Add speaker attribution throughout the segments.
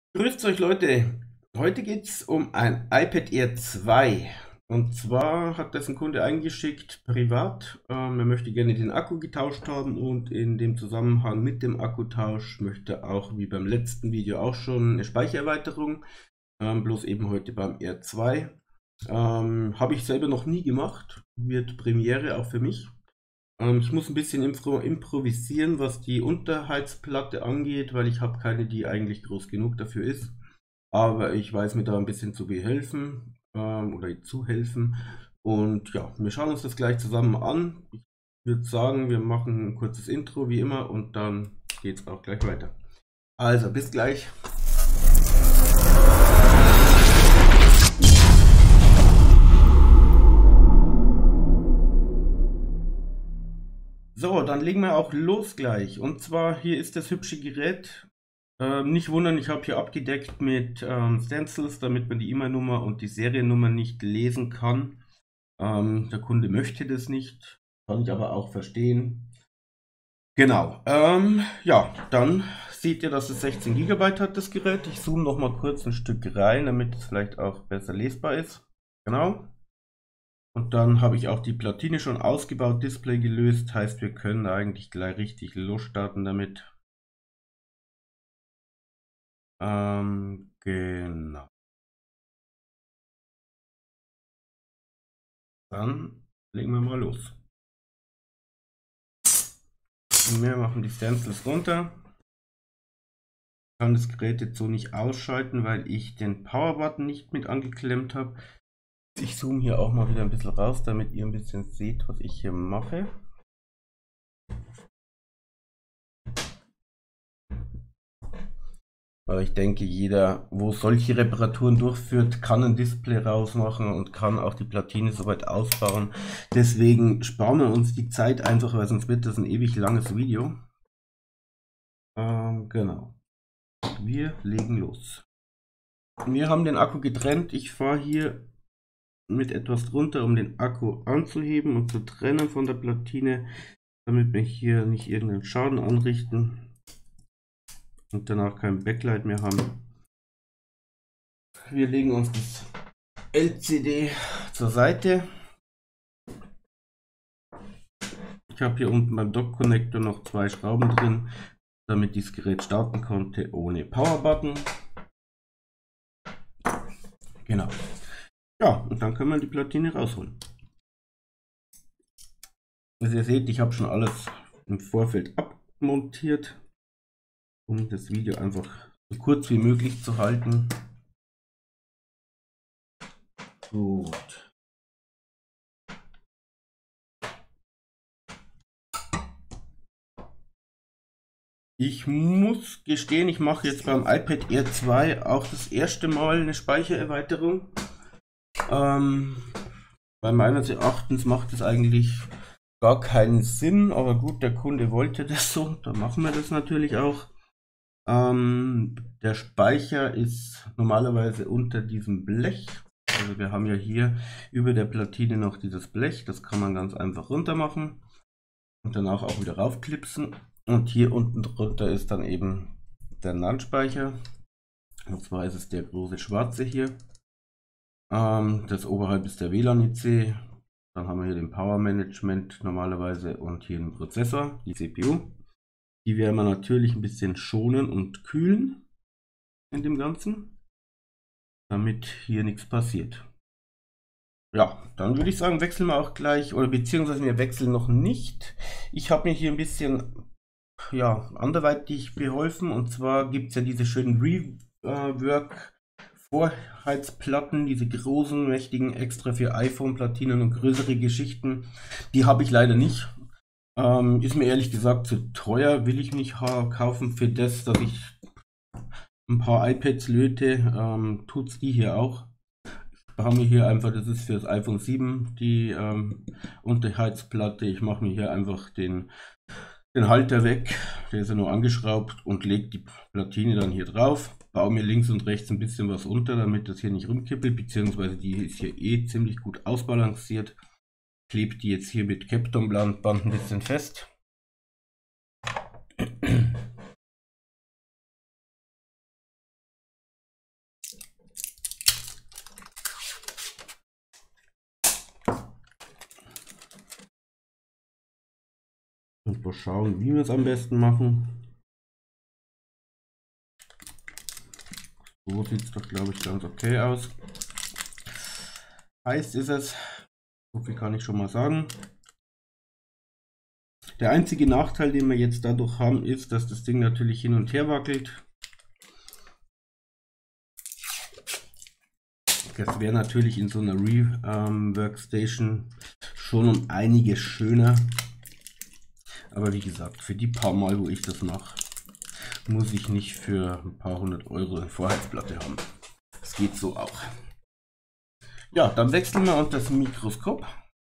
Speaker 1: Grüßt euch Leute, heute geht es um ein iPad Air 2 und zwar hat das ein Kunde eingeschickt, privat, er möchte gerne den Akku getauscht haben und in dem Zusammenhang mit dem Akkutausch möchte er auch, wie beim letzten Video auch schon, eine Speichererweiterung, bloß eben heute beim Air 2. Habe ich selber noch nie gemacht, wird Premiere auch für mich. Ich muss ein bisschen improvisieren, was die Unterheizplatte angeht, weil ich habe keine, die eigentlich groß genug dafür ist. Aber ich weiß mir da ein bisschen zu behelfen oder zu helfen. Und ja, wir schauen uns das gleich zusammen an. Ich würde sagen, wir machen ein kurzes Intro wie immer und dann geht es auch gleich weiter. Also, bis gleich. So, dann legen wir auch los gleich. Und zwar hier ist das hübsche Gerät. Nicht wundern, ich habe hier abgedeckt mit Stencils, damit man die E-Mail-Nummer und die Seriennummer nicht lesen kann. Der Kunde möchte das nicht, kann ich aber auch verstehen. Genau, ja, dann seht ihr, dass es 16 GB hat, das Gerät. Ich zoome noch mal kurz ein Stück rein, damit es vielleicht auch besser lesbar ist. Genau. Und dann habe ich auch die Platine schon ausgebaut, Display gelöst, heißt wir können eigentlich gleich richtig losstarten damit. Genau. Dann legen wir mal los. Und wir machen die Stencils runter. Ich kann das Gerät jetzt so nicht ausschalten, weil ich den Power-Button nicht mit angeklemmt habe. Ich zoome hier auch mal wieder ein bisschen raus, damit ihr ein bisschen seht, was ich hier mache. Aber ich denke, jeder, wo solche Reparaturen durchführt, kann ein Display rausmachen und kann auch die Platine soweit ausbauen. Deswegen sparen wir uns die Zeit einfach, weil sonst wird das ein ewig langes Video. Genau. Wir legen los. Wir haben den Akku getrennt. Ich fahre hier mit etwas drunter, um den Akku anzuheben und zu trennen von der Platine, damit wir hier nicht irgendeinen Schaden anrichten und danach kein Backlight mehr haben. Wir legen uns das LCD zur Seite. Ich habe hier unten beim Dock-Connector noch 2 Schrauben drin, damit dieses Gerät starten konnte ohne Power-Button. Genau. Ja, und dann können wir die Platine rausholen. Also ihr seht, ich habe schon alles im Vorfeld abmontiert, um das Video einfach so kurz wie möglich zu halten. Gut. Ich muss gestehen, ich mache jetzt beim iPad Air 2 auch das erste Mal eine Speichererweiterung. Bei meines Erachtens macht es eigentlich gar keinen Sinn, aber gut, der Kunde wollte das so, dann machen wir das natürlich auch. Der Speicher ist normalerweise unter diesem Blech. Also wir haben ja hier über der Platine noch dieses Blech, das kann man ganz einfach runter machen und danach auch wieder raufklipsen. Und hier unten drunter ist dann eben der NAND-Speicher. Und zwar ist es der große schwarze hier. Das oberhalb ist der WLAN-IC. Dann haben wir hier den Power Management normalerweise und hier den Prozessor, die CPU. Die werden wir natürlich ein bisschen schonen und kühlen in dem Ganzen, damit hier nichts passiert. Ja, dann würde ich sagen, wechseln wir auch gleich, oder beziehungsweise wir wechseln noch nicht. Ich habe mir hier ein bisschen anderweitig beholfen, und zwar gibt es ja diese schönen Rework Vorheizplatten, diese großen, mächtigen, extra für iPhone-Platinen und größere Geschichten. Die habe ich leider nicht. Ist mir ehrlich gesagt zu teuer, will ich nicht kaufen für das, dass ich ein paar iPads löte. Tut's die hier auch. Haben wir hier einfach, das ist für das iPhone 7 die Unterheizplatte. Ich mache mir hier einfach den Halter weg, der ist ja nur angeschraubt, und lege die Platine dann hier drauf. Baue mir links und rechts ein bisschen was unter, damit das hier nicht rumkippelt, beziehungsweise die ist hier eh ziemlich gut ausbalanciert. Klebe die jetzt hier mit Kaptonband ein bisschen fest. Und mal schauen, wie wir es am besten machen. So sieht es doch, glaube ich, ganz okay aus. Heiß ist es. So viel kann ich schon mal sagen. Der einzige Nachteil, den wir jetzt dadurch haben, ist, dass das Ding natürlich hin und her wackelt. Das wäre natürlich in so einer Workstation schon um einiges schöner. Aber wie gesagt, für die paar Mal, wo ich das mache, muss ich nicht für ein paar hundert Euro eine Vorheizplatte haben. Das geht so auch. Ja, dann wechseln wir unter das Mikroskop.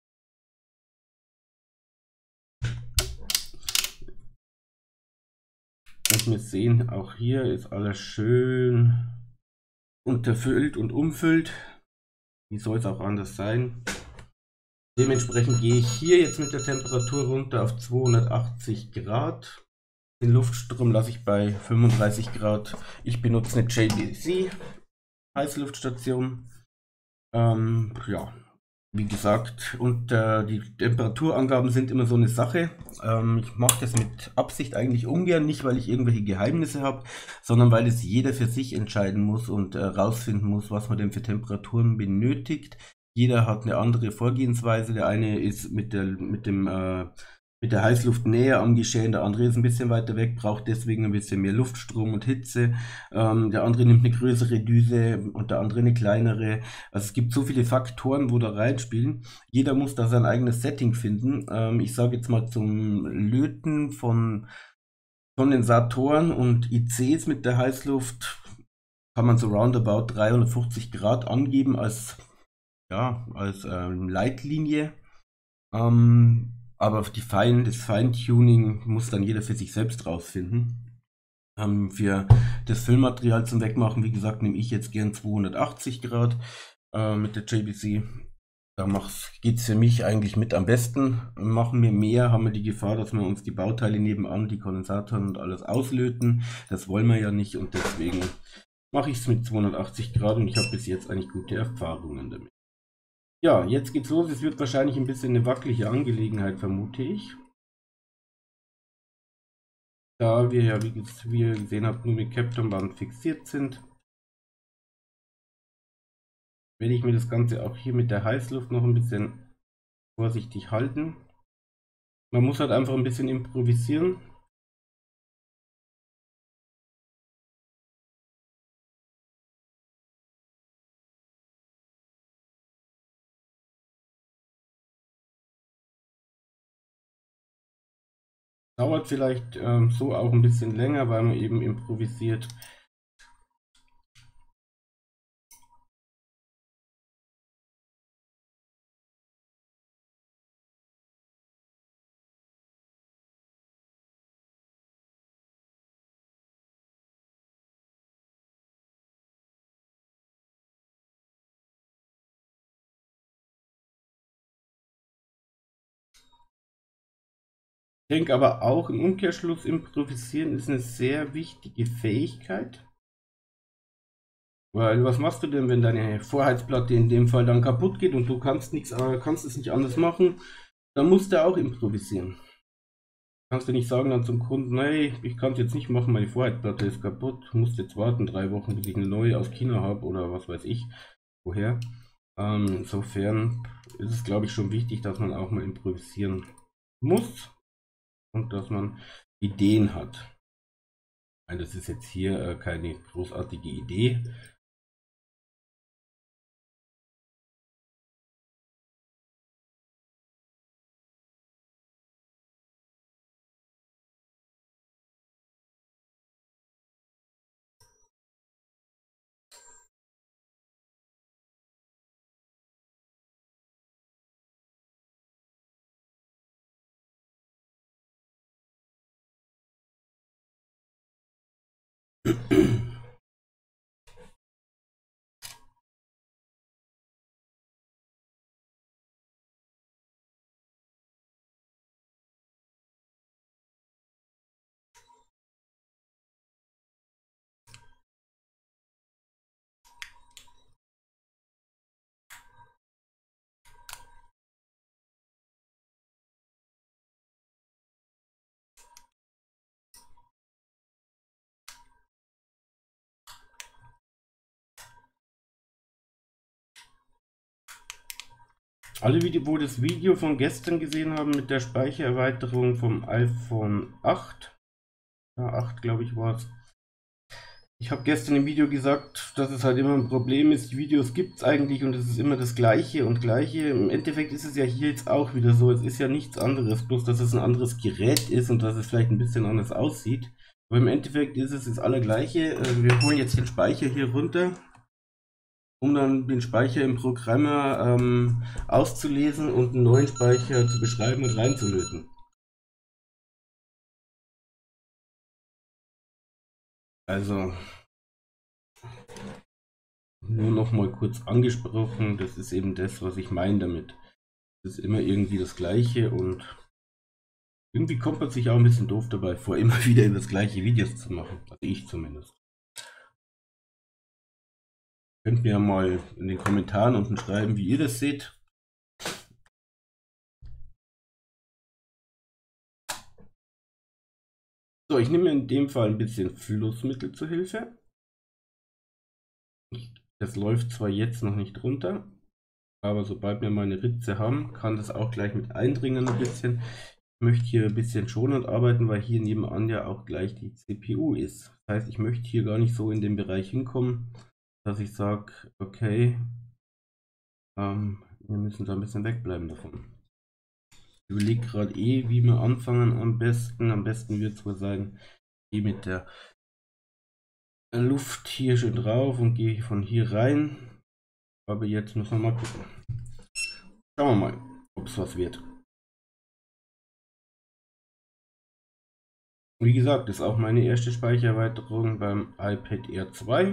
Speaker 1: Und wir sehen, auch hier ist alles schön unterfüllt und umfüllt. Wie soll es auch anders sein? Dementsprechend gehe ich hier jetzt mit der Temperatur runter auf 280 Grad. Den Luftstrom lasse ich bei 35 Grad. Ich benutze eine JBC Heißluftstation. Ja, wie gesagt, und die Temperaturangaben sind immer so eine Sache. Ich mache das mit Absicht eigentlich ungern, nicht weil ich irgendwelche Geheimnisse habe, sondern weil es jeder für sich entscheiden muss und rausfinden muss, was man denn für Temperaturen benötigt. Jeder hat eine andere Vorgehensweise. Der eine ist mit der Heißluft näher am Geschehen, der andere ist ein bisschen weiter weg, braucht deswegen ein bisschen mehr Luftstrom und Hitze. Der andere nimmt eine größere Düse und der andere eine kleinere. Also es gibt so viele Faktoren, wo da reinspielen. Jeder muss da sein eigenes Setting finden. Ich sage jetzt mal zum Löten von Kondensatoren und ICs mit der Heißluft kann man so roundabout 350 Grad angeben als Leitlinie. Aber das Feintuning muss dann jeder für sich selbst rausfinden. Für das Füllmaterial zum Wegmachen, wie gesagt, nehme ich jetzt gern 280 Grad mit der JBC. Da geht es für mich eigentlich mit am besten. Machen wir mehr, haben wir die Gefahr, dass wir uns die Bauteile nebenan, die Kondensatoren und alles auslöten. Das wollen wir ja nicht und deswegen mache ich es mit 280 Grad und ich habe bis jetzt eigentlich gute Erfahrungen damit. Ja, jetzt geht's los. Es wird wahrscheinlich ein bisschen eine wackelige Angelegenheit, vermute ich. Da wir ja, wie ihr gesehen habt, nur mit Kaptonband fixiert sind, werde ich mir das Ganze auch hier mit der Heißluft noch ein bisschen vorsichtig halten. Man muss halt einfach ein bisschen improvisieren. Dauert vielleicht so auch ein bisschen länger, weil man eben improvisiert. Ich denke aber auch im Umkehrschluss, improvisieren ist eine sehr wichtige Fähigkeit. Weil was machst du denn, wenn deine Vorheizplatte in dem Fall dann kaputt geht und du kannst es nicht anders machen? Dann musst du auch improvisieren. Kannst du nicht sagen dann zum Kunden, nee, ich kann es jetzt nicht machen, meine Vorheizplatte ist kaputt, musst jetzt warten 3 Wochen, bis ich eine neue aus China habe oder was weiß ich woher. Insofern ist es, glaube ich, schon wichtig, dass man auch mal improvisieren muss und dass man Ideen hat. Ich meine, das ist jetzt hier keine großartige Idee. Alle, wo das Video von gestern gesehen haben mit der Speichererweiterung vom iPhone 8, ja, 8 glaube ich war es. Ich habe gestern im Video gesagt, dass es halt immer ein Problem ist. Die Videos gibt es eigentlich und es ist immer das Gleiche und Gleiche. Im Endeffekt ist es ja hier jetzt auch wieder so. Es ist ja nichts anderes, bloß dass es ein anderes Gerät ist und dass es vielleicht ein bisschen anders aussieht. Aber im Endeffekt ist es das Allergleiche. Wir holen jetzt den Speicher hier runter, um dann den Speicher im Programmer auszulesen und einen neuen Speicher zu beschreiben und reinzulöten. Also nur noch mal kurz angesprochen, das ist eben das, was ich meine damit. Es ist immer irgendwie das Gleiche und irgendwie kommt man sich auch ein bisschen doof dabei vor, immer wieder über das gleiche Videos zu machen. Also ich zumindest. Könnt mir ja mal in den Kommentaren unten schreiben, wie ihr das seht. So, ich nehme in dem Fall ein bisschen Flussmittel zur Hilfe. Das läuft zwar jetzt noch nicht runter, aber sobald wir mal eine Ritze haben, kann das auch gleich mit eindringen ein bisschen. Ich möchte hier ein bisschen schonend arbeiten, weil hier nebenan ja auch gleich die CPU ist. Das heißt, ich möchte hier gar nicht so in den Bereich hinkommen, dass ich sage, okay, wir müssen da ein bisschen wegbleiben davon. Ich überlege gerade wie wir anfangen am besten. Am besten wird es wohl sein, gehe mit der Luft hier schön drauf und gehe von hier rein. Aber jetzt müssen wir mal gucken. Schauen wir mal, ob es was wird. Wie gesagt, das ist auch meine erste Speichererweiterung beim iPad Air 2.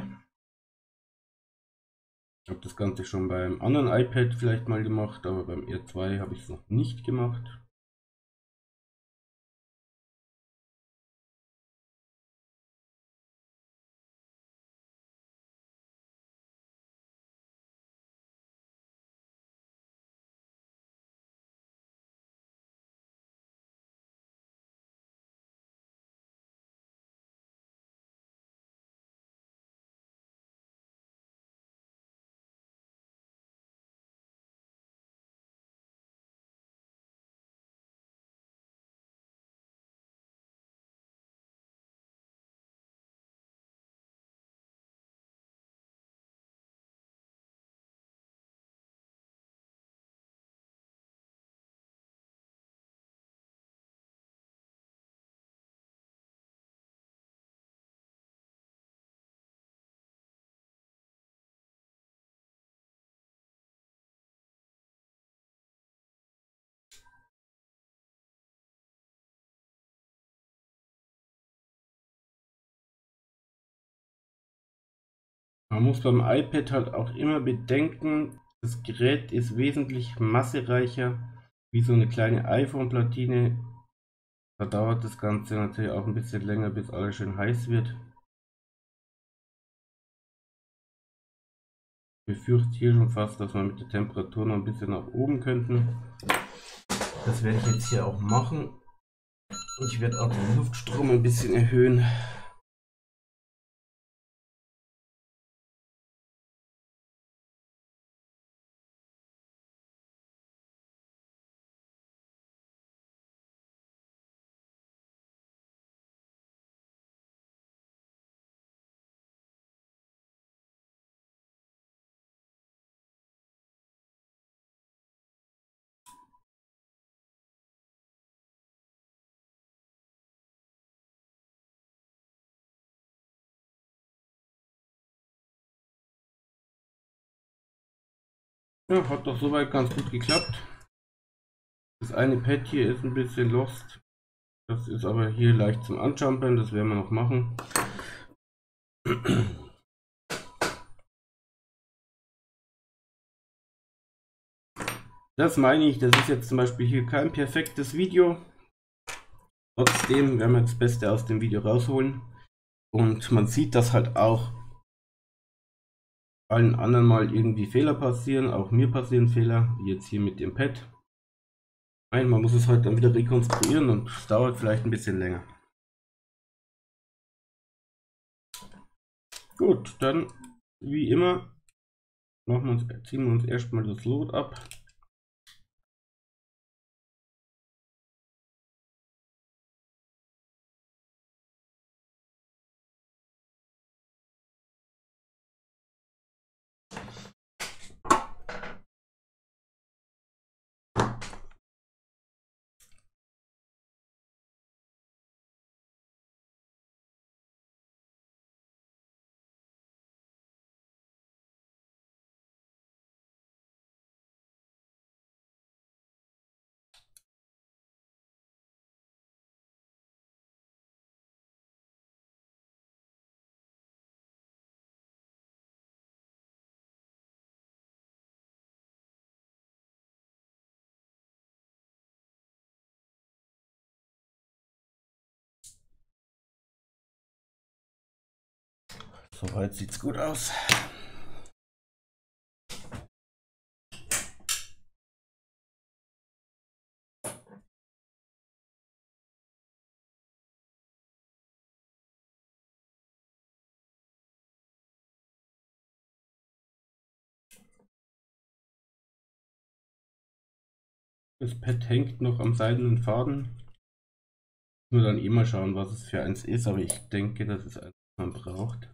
Speaker 1: Ich habe das Ganze schon beim anderen iPad vielleicht mal gemacht, aber beim Air 2 habe ich es noch nicht gemacht. Man muss beim iPad halt auch immer bedenken, das Gerät ist wesentlich massereicher wie so eine kleine iPhone-Platine. Da dauert das Ganze natürlich auch ein bisschen länger, bis alles schön heiß wird. Ich befürchte hier schon fast, dass wir mit der Temperatur noch ein bisschen nach oben könnten. Das werde ich jetzt hier auch machen. Ich werde auch den Luftstrom ein bisschen erhöhen. Ja, hat doch soweit ganz gut geklappt. Das eine Pad hier ist ein bisschen lost. Das ist aber hier leicht zum Anjumpern, das werden wir noch machen. Das meine ich, das ist jetzt zum Beispiel hier kein perfektes Video. Trotzdem werden wir das Beste aus dem Video rausholen. Und man sieht, dass halt auch allen anderen mal irgendwie Fehler passieren. Auch mir passieren Fehler, wie jetzt hier mit dem Pad. Nein, man muss es halt dann wieder rekonstruieren und es dauert vielleicht ein bisschen länger. Gut, dann wie immer ziehen wir uns erstmal das Load ab. Soweit sieht es gut aus. Das Pad hängt noch am seidenen Faden. Nur dann mal schauen, was es für eins ist, aber ich denke, das ist eins, was man braucht.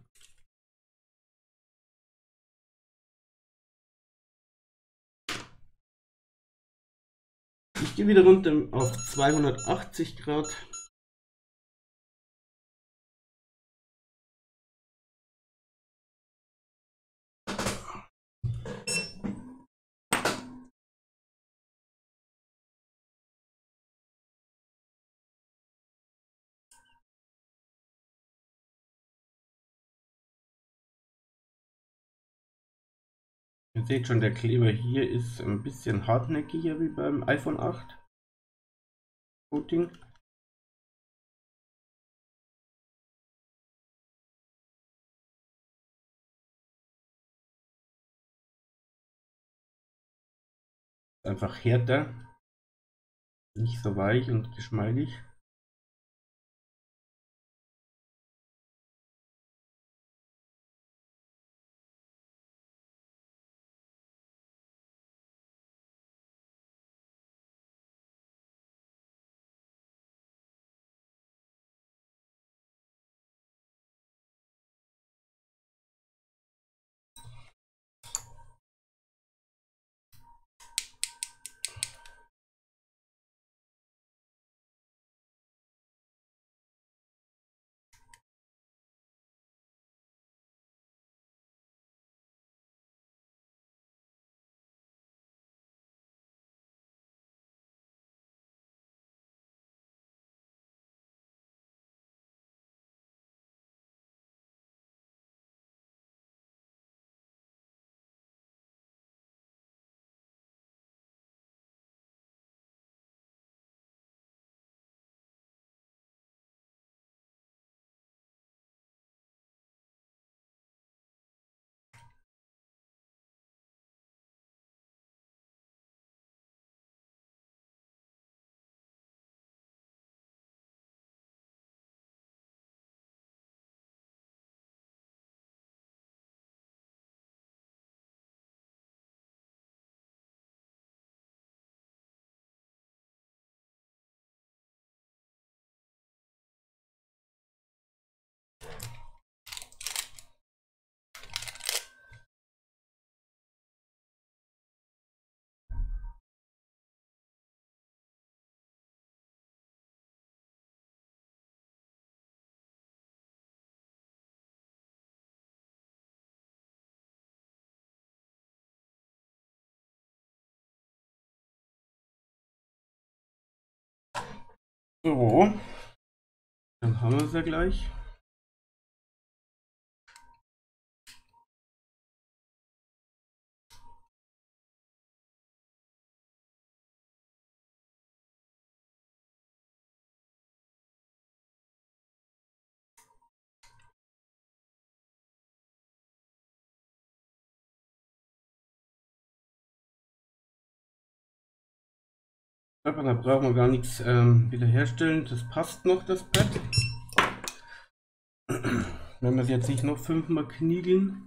Speaker 1: Ich gehe wieder runter auf 280 Grad. Ihr seht schon, der Kleber hier ist ein bisschen hartnäckiger wie beim iPhone 8 Coating. Einfach härter, nicht so weich und geschmeidig. So, dann haben wir es ja gleich. Aber da brauchen wir gar nichts wiederherstellen. Das passt noch, das Pad. Wenn wir es jetzt nicht noch 5-mal kniegeln.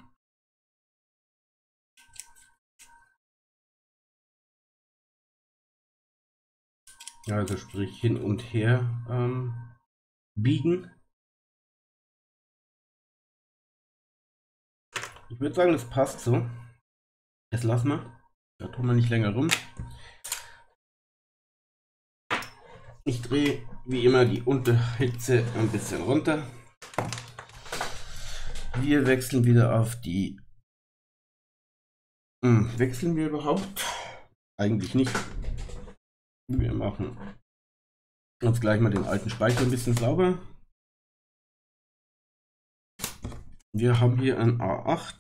Speaker 1: Also sprich hin und her biegen. Ich würde sagen, das passt so. Das lassen wir. Da tun wir nicht länger rum. Ich drehe wie immer die Unterhitze ein bisschen runter. Wir wechseln wieder auf die... wechseln wir überhaupt? Eigentlich nicht. Wir machen uns gleich mal den alten Speicher ein bisschen sauber. Wir haben hier ein A8.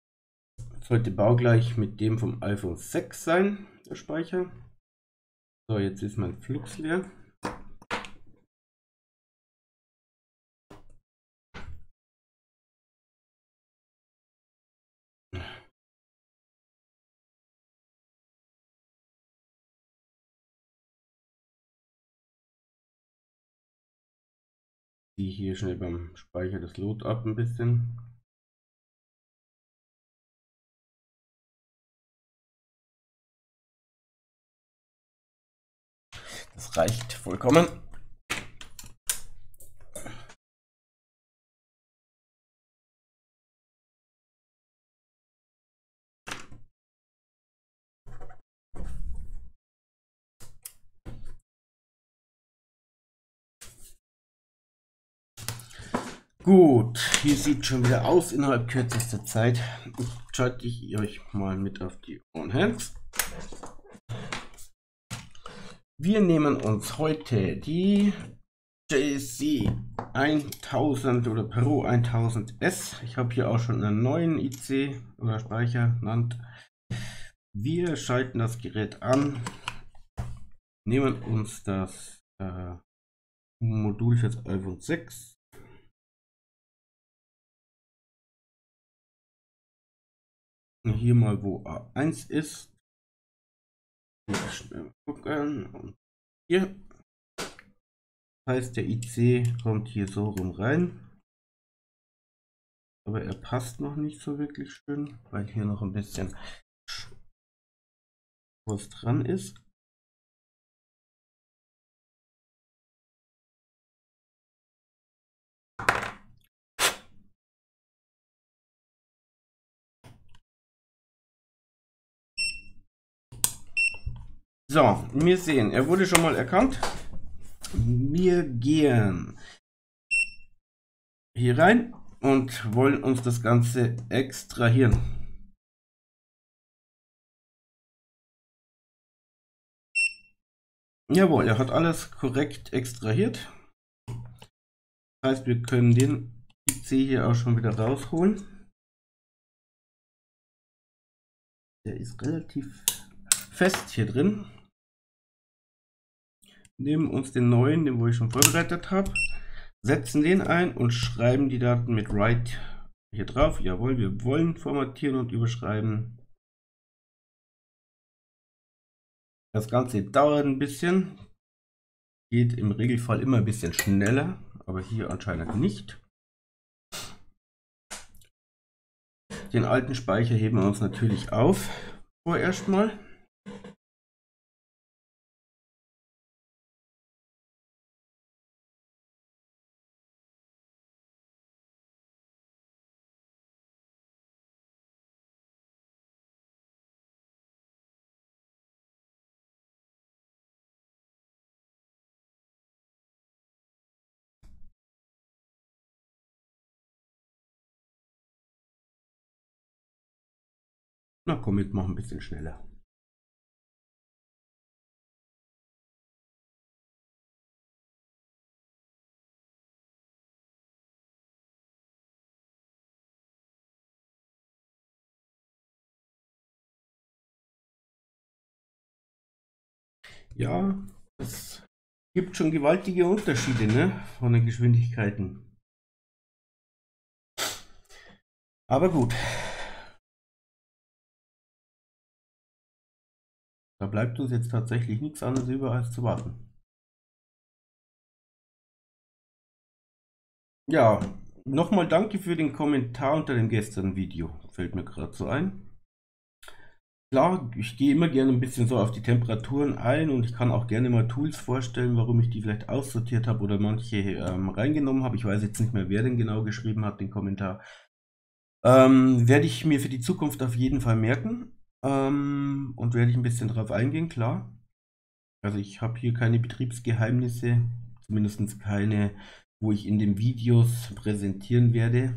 Speaker 1: Sollte baugleich mit dem vom iPhone 6 sein, der Speicher. So, jetzt ist mein Flux leer. Die hier schnell beim Speicher das Load ab ein bisschen. Das reicht vollkommen. Gut, hier sieht schon wieder aus innerhalb kürzester Zeit. Schalte ich euch mal mit auf die On-Hands. Wir nehmen uns heute die JC 1000 oder Pro 1000S. Ich habe hier auch schon einen neuen IC oder Speicher genannt. Wir schalten das Gerät an, nehmen uns das Modul für das iPhone 6. Hier mal, wo A1 ist. Schnell gucken. Und hier. Das heißt, der IC kommt hier so rum rein. Aber er passt noch nicht so wirklich schön, weil hier noch ein bisschen was dran ist. So, wir sehen, er wurde schon mal erkannt. Wir gehen hier rein und wollen uns das Ganze extrahieren. Jawohl, er hat alles korrekt extrahiert. Das heißt, wir können den IC hier auch schon wieder rausholen. Der ist relativ fest hier drin. Nehmen uns den neuen, den wo ich schon vorbereitet habe, setzen den ein und schreiben die Daten mit Write hier drauf. Jawohl, wir wollen formatieren und überschreiben. Das Ganze dauert ein bisschen, geht im Regelfall immer ein bisschen schneller, aber hier anscheinend nicht. Den alten Speicher heben wir uns natürlich auf, vorerst mal. Na komm, jetzt machen ein bisschen schneller. Ja, es gibt schon gewaltige Unterschiede, ne, von den Geschwindigkeiten. Aber gut. Da bleibt uns jetzt tatsächlich nichts anderes über als zu warten. Ja, nochmal danke für den Kommentar unter dem gestrigen Video. Fällt mir gerade so ein. Klar, ich gehe immer gerne ein bisschen so auf die Temperaturen ein und ich kann auch gerne mal Tools vorstellen, warum ich die vielleicht aussortiert habe oder manche reingenommen habe. Ich weiß jetzt nicht mehr, wer denn genau geschrieben hat, den Kommentar. Werde ich mir für die Zukunft auf jeden Fall merken und werde ich ein bisschen drauf eingehen, klar. Also ich habe hier keine Betriebsgeheimnisse, zumindest keine, wo ich in den Videos präsentieren werde.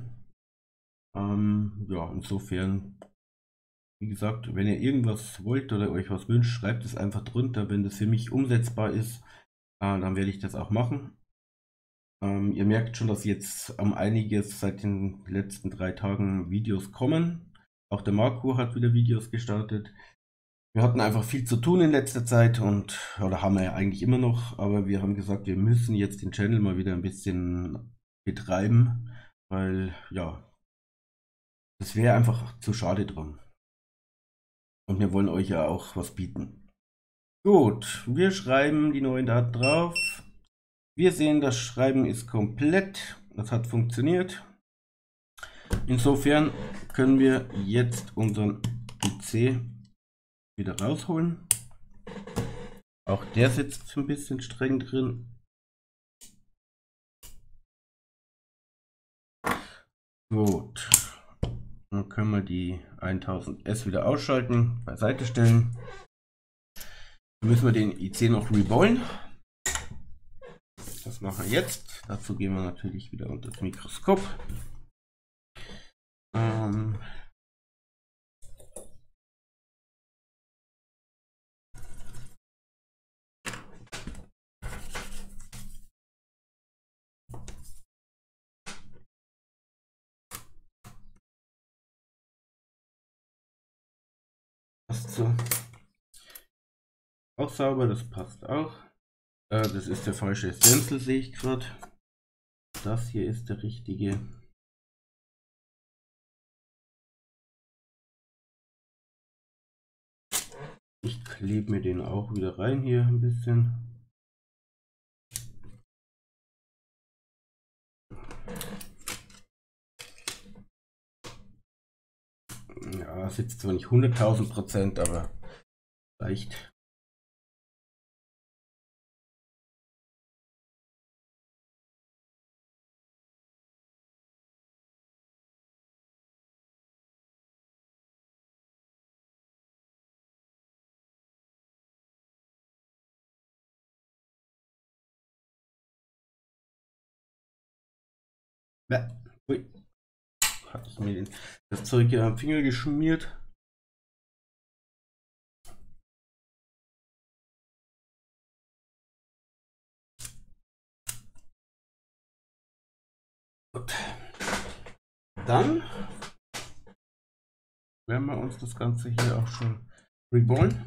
Speaker 1: Ja, insofern, wie gesagt, wenn ihr irgendwas wollt oder euch was wünscht, schreibt es einfach drunter. Wenn das für mich umsetzbar ist, dann werde ich das auch machen. Ihr merkt schon, dass jetzt einiges seit den letzten 3 Tagen Videos kommen. Auch der Marco hat wieder Videos gestartet. Wir hatten einfach viel zu tun in letzter Zeit oder haben wir ja eigentlich immer noch, aber wir haben gesagt, wir müssen jetzt den Channel mal wieder ein bisschen betreiben, weil ja, das wäre einfach zu schade drum. Und wir wollen euch ja auch was bieten. Gut, wir schreiben die neuen Daten drauf. Wir sehen, das Schreiben ist komplett. Das hat funktioniert. Insofern können wir jetzt unseren IC wieder rausholen. Auch der sitzt ein bisschen streng drin. Gut. Dann können wir die 1000S wieder ausschalten, beiseite stellen. Dann müssen wir den IC noch reballen. Das machen wir jetzt. Dazu gehen wir natürlich wieder unter das Mikroskop. Passt so. Auch sauber, das passt auch. Das ist der falsche Stencil, sehe ich gerade. Das hier ist der richtige. Ich klebe mir den auch wieder rein hier ein bisschen. Ja, sitzt zwar nicht 100.000%, aber reicht. Ui. Hatte ich mir das Zeug hier am Finger geschmiert. Gut. Dann werden wir uns das Ganze hier auch schon reballen.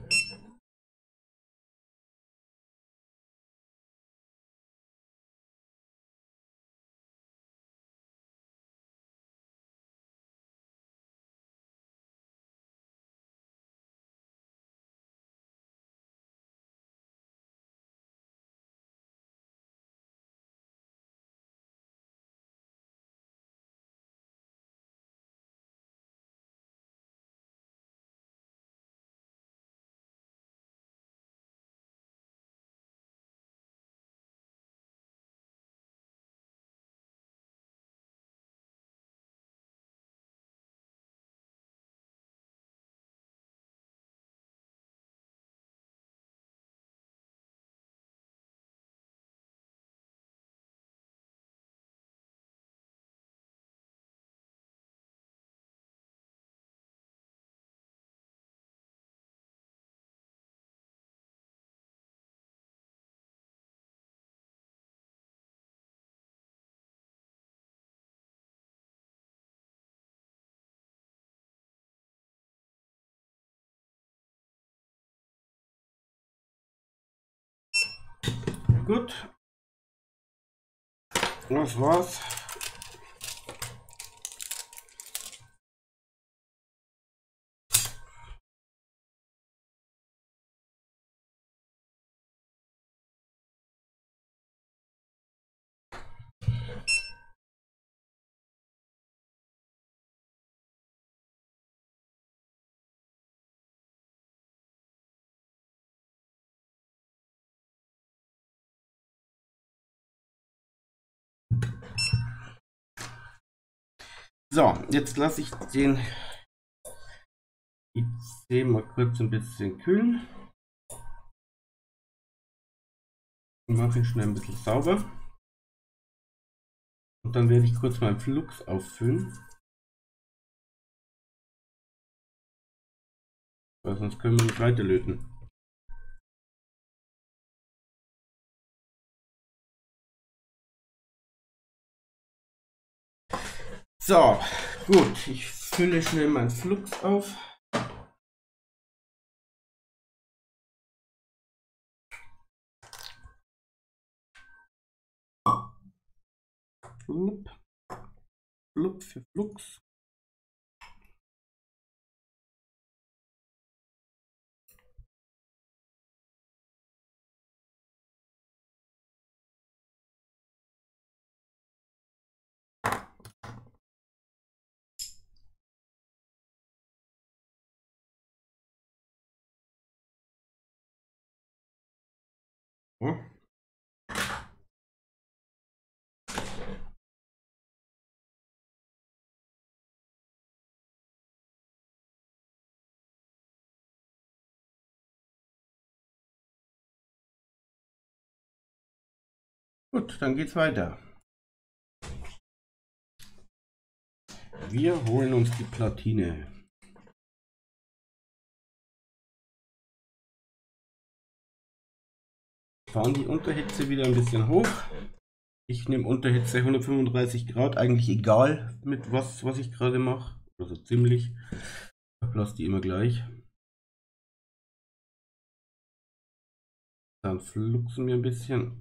Speaker 1: Gut. Das war's. So, jetzt lasse ich den IC mal kurz ein bisschen kühlen. Mache ihn schnell ein bisschen sauber. Und dann werde ich kurz meinen Flux auffüllen. Weil sonst können wir nicht weiterlöten. So, gut. Ich fülle schnell meinen Flux auf. Flup, Flup für Flux. Oh. Gut, dann geht's weiter. Wir holen uns die Platine. Fahren die Unterhitze wieder ein bisschen hoch. Ich nehme Unterhitze 135 Grad, eigentlich egal mit was ich gerade mache. Also ziemlich. Ich lasse die immer gleich. Dann fluxen wir ein bisschen.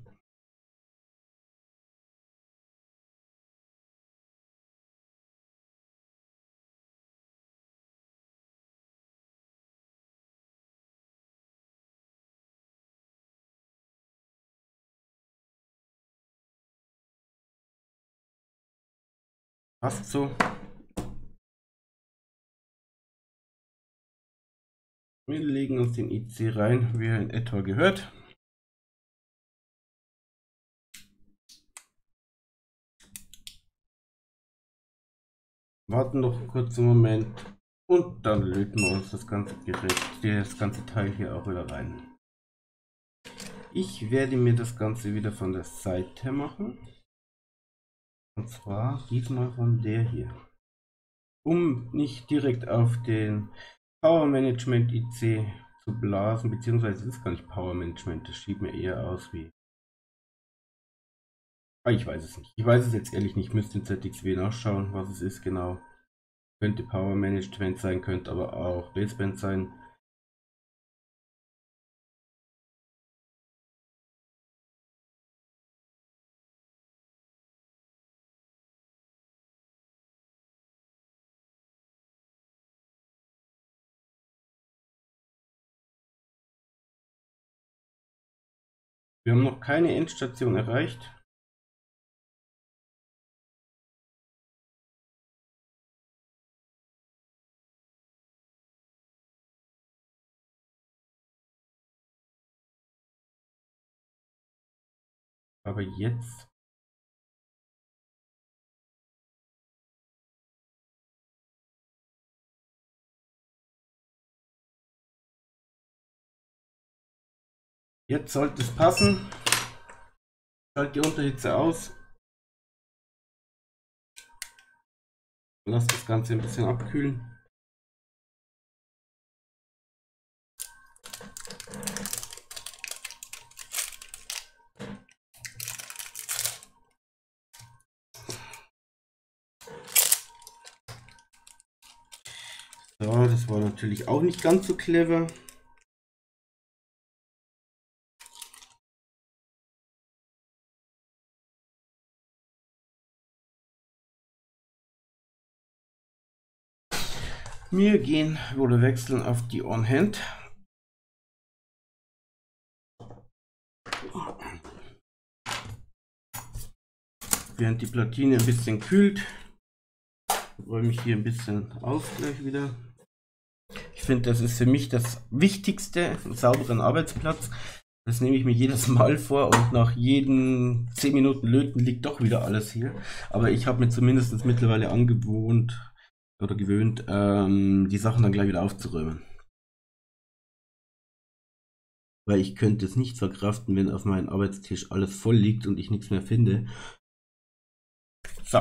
Speaker 1: Passt so. Wir legen uns den IC rein, wie er in etwa gehört. Warten noch einen kurzen Moment und dann löten wir uns das ganze Gerät, das ganze Teil hier auch wieder rein. Ich werde mir das Ganze wieder von der Seite machen. Und zwar diesmal von der hier. Um nicht direkt auf den Power Management IC zu blasen, beziehungsweise es ist gar nicht Power Management, das sieht mir eher aus wie. Ah, ich weiß es nicht. Ich weiß es jetzt ehrlich nicht, müsste in ZXW nachschauen, was es ist genau. Könnte Power Management sein, könnte aber auch Baseband sein. Wir haben noch keine Endstation erreicht. Aber jetzt sollte es passen. Schalte die Unterhitze aus. Lass das Ganze ein bisschen abkühlen. So, das war natürlich auch nicht ganz so clever. Wir gehen oder wechseln auf die On-Hand. Während die Platine ein bisschen kühlt, räume ich hier ein bisschen aus gleich wieder. Ich finde, das ist für mich das Wichtigste, einen sauberen Arbeitsplatz. Das nehme ich mir jedes Mal vor und nach jeden 10 Minuten Löten liegt doch wieder alles hier. Aber ich habe mir zumindest mittlerweile angewohnt oder gewöhnt, die Sachen dann gleich wieder aufzuräumen. Weil ich könnte es nicht verkraften, wenn auf meinem Arbeitstisch alles voll liegt und ich nichts mehr finde. So.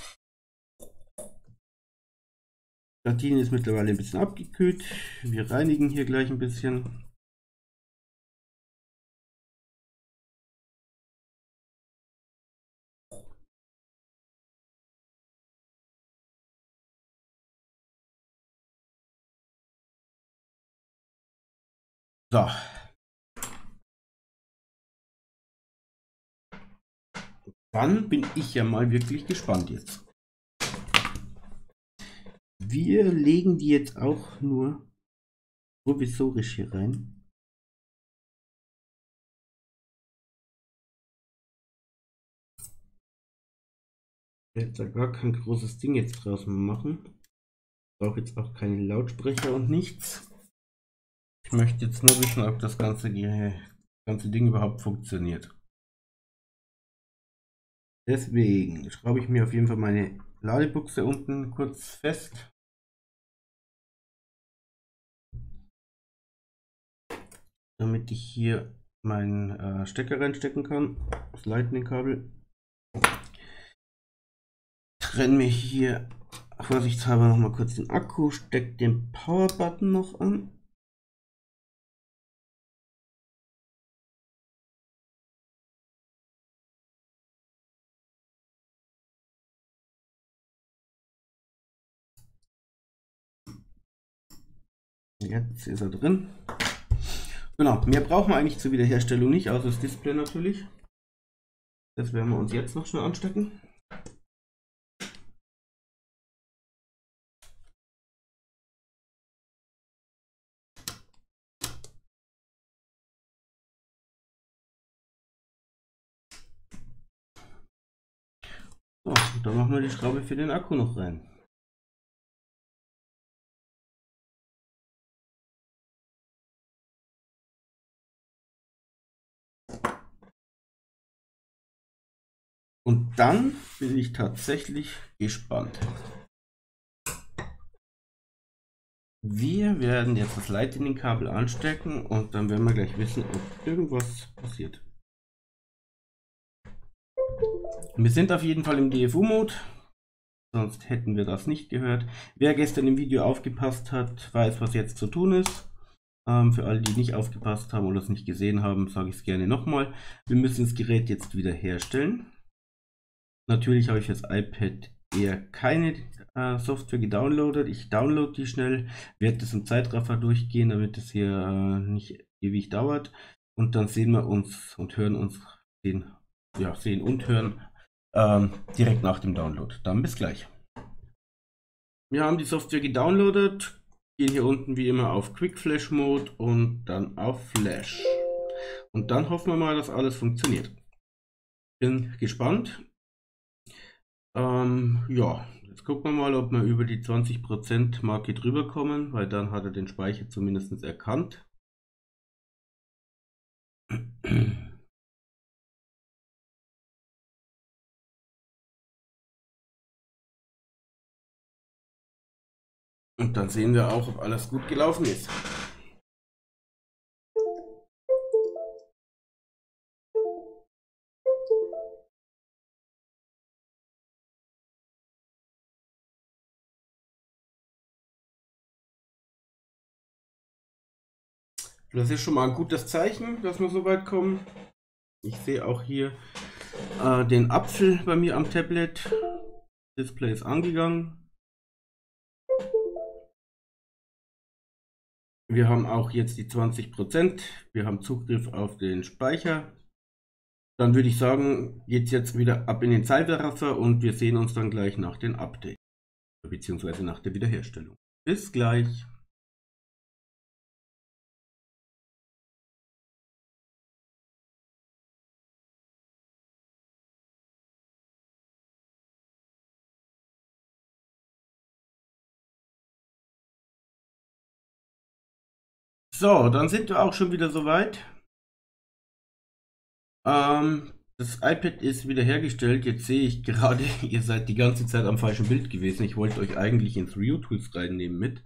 Speaker 1: Platine ist mittlerweile ein bisschen abgekühlt. Wir reinigen hier gleich ein bisschen. So. Dann bin ich ja mal wirklich gespannt jetzt. Wir legen die jetzt auch nur provisorisch hier rein. Ich werde da gar kein großes Ding jetzt draus machen. Ich brauche jetzt auch keine Lautsprecher und nichts. Ich möchte jetzt nur wissen, ob das ganze Ding überhaupt funktioniert. Deswegen schraube ich mir auf jeden Fall meine Ladebuchse unten kurz fest. Damit ich hier meinen Stecker reinstecken kann, das Lightning-Kabel. Trenne mich hier vorsichtshalber noch mal kurz den Akku, stecke den Power-Button noch an. Jetzt ist er drin. Genau, mehr brauchen wir eigentlich zur Wiederherstellung nicht, außer das Display natürlich. Das werden wir uns jetzt noch schnell anstecken. So, und dann machen wir die Schraube für den Akku noch rein. Und dann bin ich tatsächlich gespannt. Wir werden jetzt das Lightning-Kabel anstecken und dann werden wir gleich wissen, ob irgendwas passiert. Wir sind auf jeden Fall im DFU-Mode, sonst hätten wir das nicht gehört. Wer gestern im Video aufgepasst hat, weiß, was jetzt zu tun ist. Für alle, die nicht aufgepasst haben oder es nicht gesehen haben, sage ich es gerne nochmal. Wir müssen das Gerät jetzt wieder herstellen. Natürlich habe ich für das iPad eher keine Software gedownloadet. Ich downloade die schnell, werde das im Zeitraffer durchgehen, damit es hier nicht ewig dauert. Und dann sehen wir uns und hören uns, sehen und hören direkt nach dem Download. Dann bis gleich. Wir haben die Software gedownloadet, gehen hier unten wie immer auf Quick Flash Mode und dann auf Flash. Und dann hoffen wir mal, dass alles funktioniert. Bin gespannt. Ja, jetzt gucken wir mal, ob wir über die 20% Marke drüber kommen, weil dann hat er den Speicher zumindest erkannt. Und dann sehen wir auch, ob alles gut gelaufen ist. Das ist schon mal ein gutes Zeichen, dass wir so weit kommen. Ich sehe auch hier den Apfel bei mir am Tablet. Display ist angegangen. Wir haben auch jetzt die 20%. Wir haben Zugriff auf den Speicher. Dann würde ich sagen, geht es jetzt wieder ab in den Zeitraffer und wir sehen uns dann gleich nach dem Update, beziehungsweise nach der Wiederherstellung. Bis gleich. So, dann sind wir auch schon wieder soweit. Das iPad ist wiederhergestellt. Jetzt sehe ich gerade, ihr seid die ganze Zeit am falschen Bild gewesen. Ich wollte euch eigentlich ins Review-Tools reinnehmen mit.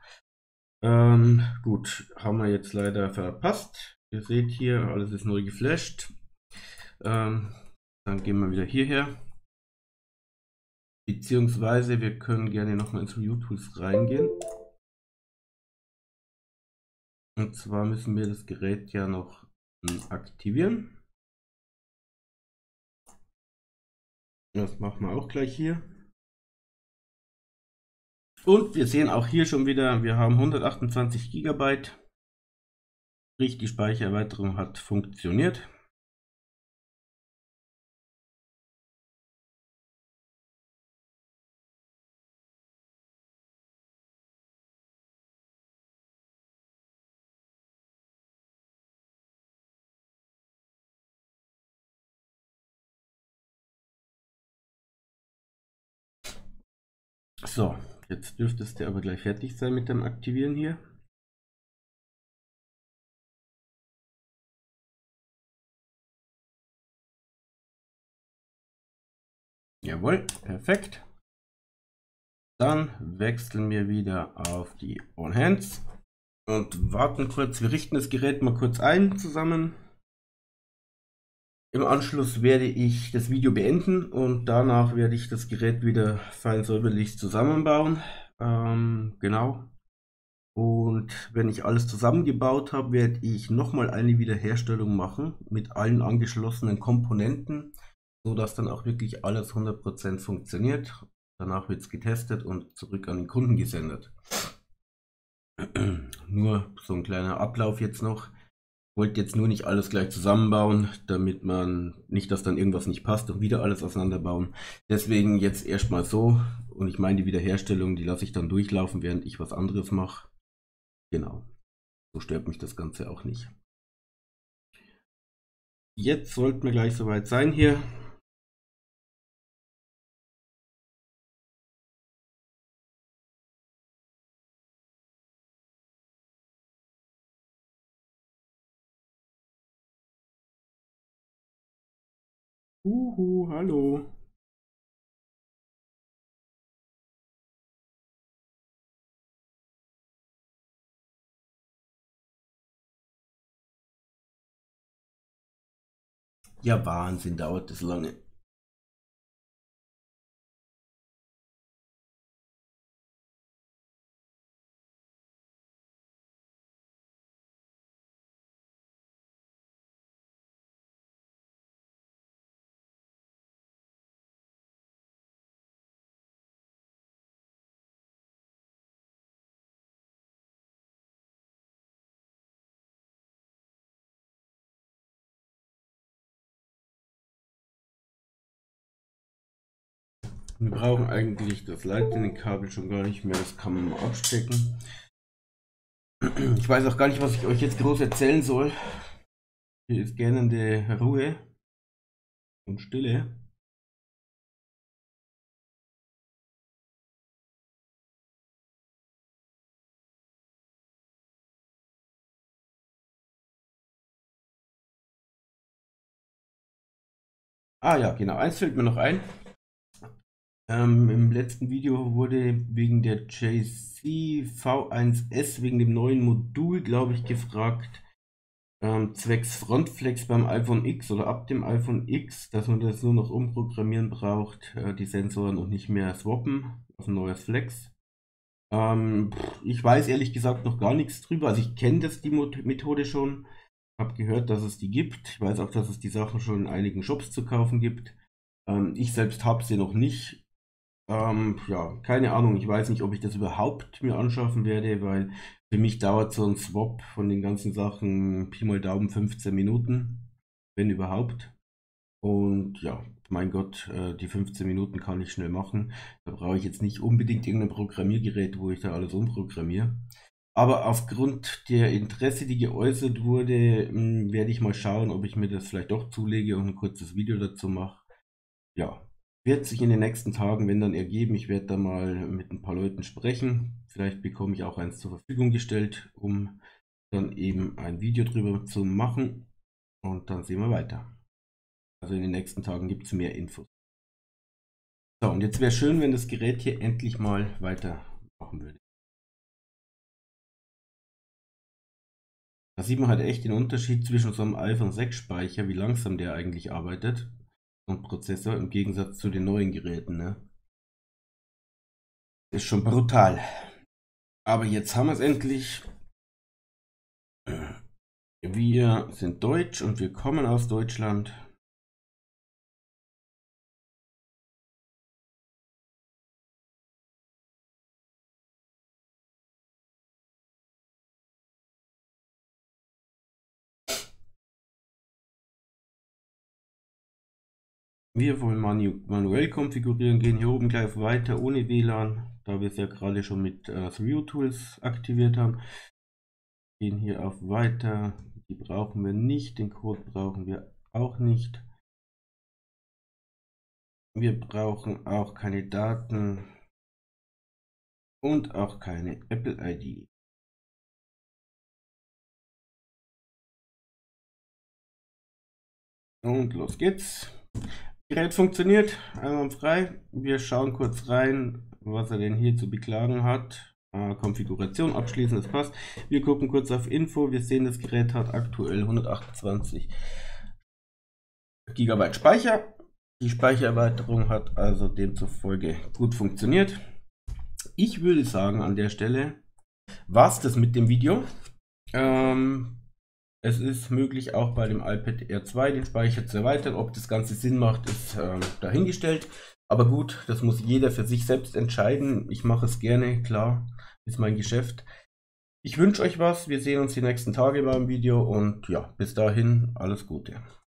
Speaker 1: Gut, haben wir jetzt leider verpasst. Ihr seht hier, alles ist neu geflasht. Dann gehen wir wieder hierher. Beziehungsweise wir können gerne nochmal ins Review-Tools reingehen. Und zwar müssen wir das Gerät ja noch aktivieren. Das machen wir auch gleich hier. Und wir sehen auch hier schon wieder, wir haben 128 GB. Sprich, die Speichererweiterung hat funktioniert. So, jetzt dürftest du aber gleich fertig sein mit dem Aktivieren hier. Jawohl, perfekt. Dann wechseln wir wieder auf die On Hands und warten kurz. Wir richten das Gerät mal kurz ein zusammen. Im Anschluss werde ich das Video beenden und danach werde ich das Gerät wieder fein säuberlich zusammenbauen. Genau. Und wenn ich alles zusammengebaut habe, werde ich nochmal eine Wiederherstellung machen mit allen angeschlossenen Komponenten, sodass dann auch wirklich alles 100% funktioniert. Danach wird es getestet und zurück an den Kunden gesendet. Nur so ein kleiner Ablauf jetzt noch. Wollte jetzt nur nicht alles gleich zusammenbauen, damit man nicht, dass dann irgendwas nicht passt und wieder alles auseinanderbauen. Deswegen jetzt erstmal so. Und ich meine, die Wiederherstellung, die lasse ich dann durchlaufen, während ich was anderes mache. Genau. So stört mich das Ganze auch nicht. Jetzt sollten wir gleich soweit sein hier. Hallo. Ja, Wahnsinn, dauert das lange. Wir brauchen eigentlich das Lightning-Kabel schon gar nicht mehr, das kann man mal abstecken. Ich weiß auch gar nicht, was ich euch jetzt groß erzählen soll. Hier ist gähnende Ruhe und Stille. Ah ja, genau, eins fällt mir noch ein. Im letzten Video wurde wegen der JC V1S, wegen dem neuen Modul, glaube ich, gefragt, zwecks Frontflex beim iPhone X oder ab dem iPhone X, dass man das nur noch umprogrammieren braucht, die Sensoren und nicht mehr swappen auf ein neues Flex. Ich weiß ehrlich gesagt noch gar nichts drüber. Also ich kenne die Methode schon, habe gehört, dass es die gibt. Ich weiß auch, dass es die Sachen schon in einigen Shops zu kaufen gibt. Ich selbst habe sie noch nicht. Ja, keine Ahnung. Ich weiß nicht, ob ich das überhaupt mir anschaffen werde, weil für mich dauert so ein Swap von den ganzen Sachen Pi mal Daumen 15 Minuten, wenn überhaupt. Und ja, mein Gott, die 15 Minuten kann ich schnell machen. Da brauche ich jetzt nicht unbedingt irgendein Programmiergerät, wo ich da alles umprogrammiere. Aber aufgrund der Interesse, die geäußert wurde, werde ich mal schauen, ob ich mir das vielleicht doch zulege und ein kurzes Video dazu mache. Ja, wird sich in den nächsten Tagen, wenn dann ergeben. Ich werde da mal mit ein paar Leuten sprechen. Vielleicht bekomme ich auch eins zur Verfügung gestellt, um dann eben ein Video drüber zu machen. Und dann sehen wir weiter. Also in den nächsten Tagen gibt es mehr Infos. So, und jetzt wäre schön, wenn das Gerät hier endlich mal weitermachen würde. Da sieht man halt echt den Unterschied zwischen so einem iPhone 6 Speicher, wie langsam der eigentlich arbeitet, und Prozessor im Gegensatz zu den neuen Geräten. Ne? Ist schon brutal. Aber jetzt haben wir es endlich. Wir sind deutsch und wir kommen aus Deutschland. Wir wollen manuell konfigurieren, gehen hier oben gleich weiter ohne WLAN, da wir es ja gerade schon mit ThreeU-Tools aktiviert haben. Gehen hier auf Weiter, die brauchen wir nicht, den Code brauchen wir auch nicht. Wir brauchen auch keine Daten und auch keine Apple ID. Und los geht's. Gerät funktioniert einwandfrei. Wir schauen kurz rein, was er denn hier zu beklagen hat. Konfiguration abschließen, das passt. Wir gucken kurz auf Info. Wir sehen, das Gerät hat aktuell 128 GB Speicher. Die Speichererweiterung hat also demzufolge gut funktioniert. Ich würde sagen, an der Stelle war es das mit dem Video. Es ist möglich, auch bei dem iPad Air 2 den Speicher zu erweitern. Ob das Ganze Sinn macht, ist dahingestellt. Aber gut, das muss jeder für sich selbst entscheiden. Ich mache es gerne, klar, ist mein Geschäft. Ich wünsche euch was. Wir sehen uns die nächsten Tage beim Video und ja, bis dahin alles Gute.